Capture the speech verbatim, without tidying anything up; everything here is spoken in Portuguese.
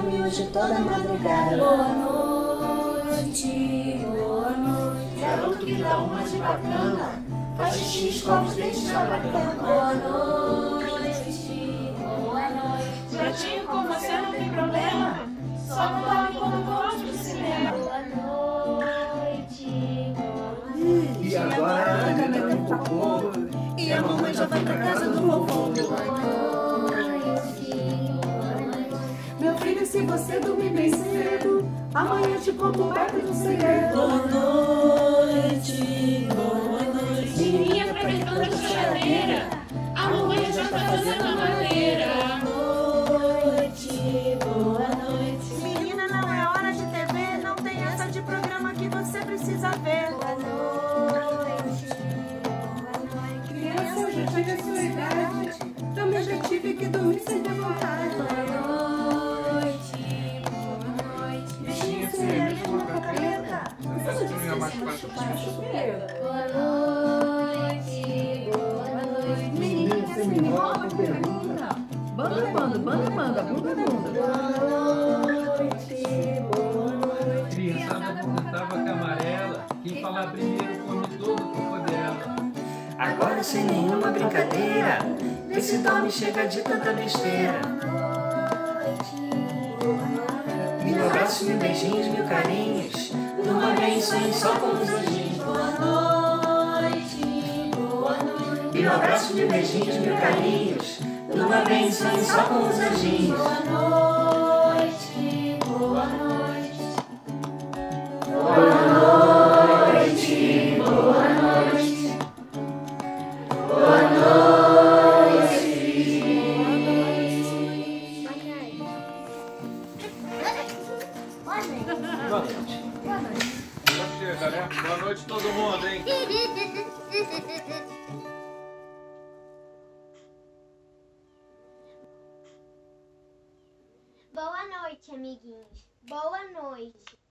dorme hoje toda a madrugada. Boa noite, boa noite. Garoto que dá uma de bacana, faz xixi, escova os dentes na bacana. Boa noite, boa noite. Gatinho, com você não tem problema, só não dorme quando gosta do cinema. Boa noite, boa noite. E agora a Ana tá no cocô, e a mamãe já vai pra casa do vovô. Meu filho, se você dormir bem cedo, amanhã te conto um baita do segredo. Boa noite, boa noite. Menininha frequentando a choradeira, a mamãe já tá fazendo a madeira. Boa noite, boa noite. Menina, não é hora de T V, não tem essa de programa que você precisa ver. Boa noite, boa noite. Criança, eu já tive a sua idade, também já tive que dormir sem ter vontade. Boa noite, boa noite. Bichinha, você é mesmo uma capeta? Essa seria mais fácil. Boa noite, boa noite. Menina, você me enrola com pergunta. Banda, banda, banda, banda, bunda, bunda. Criançada perguntava com a amarela, quem falar primeiro come todo o corpo dela. Agora sem nenhuma brincadeira, esse dorme chega de tanta besteira. Mil abraços, mil beijinhos, mil carinhos, durma bem, sonhe só com os anjinhos. Boa noite, boa noite. Mil abraços, mil beijinhos, mil carinhos, durma bem, sonhe só com os anjinhos. Boa noite, boa noite. Boa noite, boa noite. Boa noite. Boa noite. Boa noite. Boa noite. Já chega, né? Boa noite todo mundo, hein? Boa noite, amiguinhos. Boa noite.